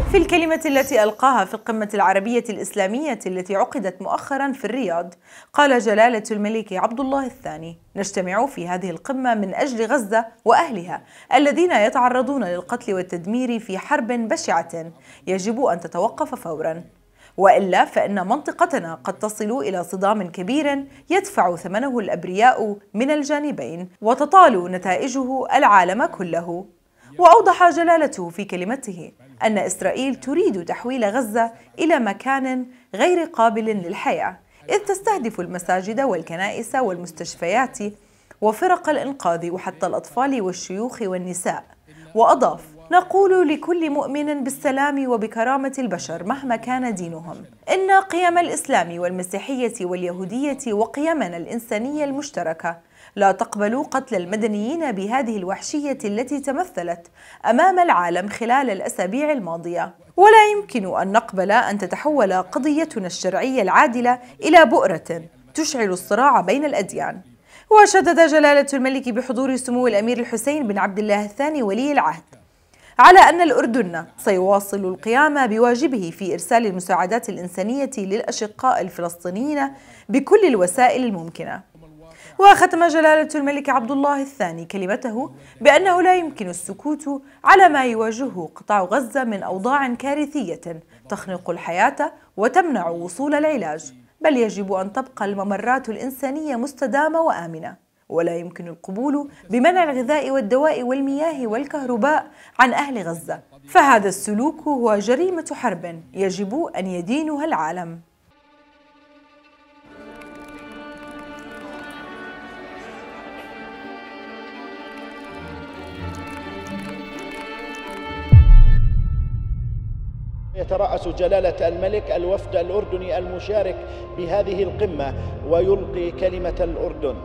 في الكلمة التي ألقاها في القمة العربية الإسلامية التي عقدت مؤخرا في الرياض، قال جلالة الملك عبد الله الثاني: نجتمع في هذه القمة من أجل غزة وأهلها الذين يتعرضون للقتل والتدمير في حرب بشعة يجب أن تتوقف فورا، وإلا فإن منطقتنا قد تصل إلى صدام كبير يدفع ثمنه الأبرياء من الجانبين وتطال نتائجه العالم كله. وأوضح جلالته في كلمته أن إسرائيل تريد تحويل غزة إلى مكان غير قابل للحياة، إذ تستهدف المساجد والكنائس والمستشفيات وفرق الإنقاذ وحتى الأطفال والشيوخ والنساء. وأضاف: نقول لكل مؤمن بالسلام وبكرامة البشر مهما كان دينهم، إن قيم الإسلام والمسيحية واليهودية وقيمنا الإنسانية المشتركة لا تقبل قتل المدنيين بهذه الوحشية التي تمثلت أمام العالم خلال الأسابيع الماضية، ولا يمكن أن نقبل أن تتحول قضيتنا الشرعية العادلة إلى بؤرة تشعل الصراع بين الأديان. وشدد جلالة الملك بحضور سمو الأمير الحسين بن عبد الله الثاني ولي العهد على أن الأردن سيواصل القيام بواجبه في إرسال المساعدات الإنسانية للأشقاء الفلسطينيين بكل الوسائل الممكنة. وختم جلالة الملك عبد الله الثاني كلمته بأنه لا يمكن السكوت على ما يواجهه قطاع غزة من أوضاع كارثية تخنق الحياة وتمنع وصول العلاج، بل يجب أن تبقى الممرات الإنسانية مستدامة وآمنة، ولا يمكن القبول بمنع الغذاء والدواء والمياه والكهرباء عن أهل غزة، فهذا السلوك هو جريمة حرب يجب أن يدينها العالم. يترأس جلالة الملك الوفد الأردني المشارك بهذه القمة ويلقي كلمة الأردن.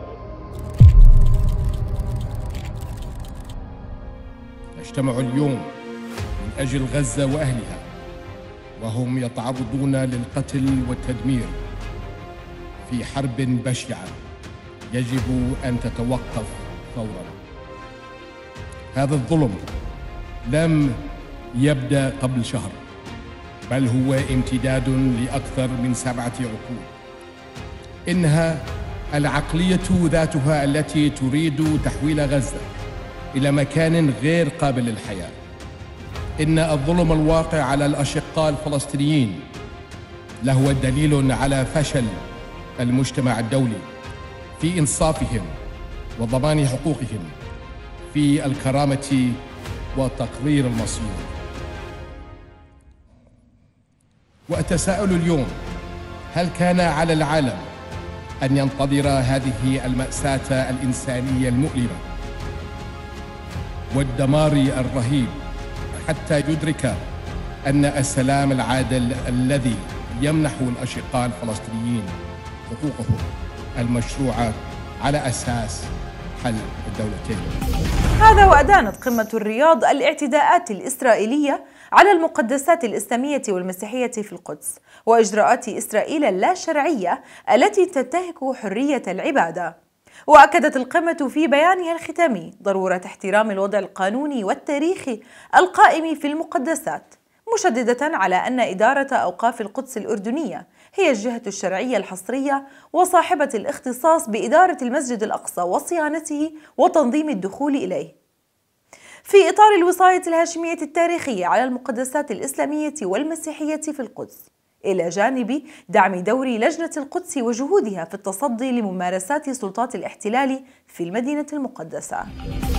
نجتمع اليوم من أجل غزة وأهلها، وهم يتعرضون للقتل والتدمير في حرب بشعة يجب أن تتوقف فورا. هذا الظلم لم يبدأ قبل شهر، بل هو امتداد لأكثر من 7 عقود. إنها العقلية ذاتها التي تريد تحويل غزة إلى مكان غير قابل للحياة. إن الظلم الواقع على الأشقاء الفلسطينيين له دليل على فشل المجتمع الدولي في إنصافهم وضمان حقوقهم في الكرامة وتقرير المصير. وأتساءل اليوم: هل كان على العالم أن ينتظر هذه المأساة الإنسانية المؤلمة والدمار الرهيب حتى يدرك أن السلام العادل الذي يمنح الأشقاء الفلسطينيين حقوقهم المشروعة على أساس حل الدولتين؟ هذا وأدانت قمة الرياض الاعتداءات الإسرائيلية على المقدسات الإسلامية والمسيحية في القدس وإجراءات إسرائيل اللا شرعية التي تنتهك حرية العبادة. وأكدت القمة في بيانها الختامي ضرورة احترام الوضع القانوني والتاريخي القائم في المقدسات، مشددة على أن إدارة أوقاف القدس الأردنية هي الجهة الشرعية الحصرية وصاحبة الاختصاص بإدارة المسجد الأقصى وصيانته وتنظيم الدخول إليه، في إطار الوصاية الهاشمية التاريخية على المقدسات الإسلامية والمسيحية في القدس، إلى جانب دعم دور لجنة القدس وجهودها في التصدي لممارسات سلطات الاحتلال في المدينة المقدسة.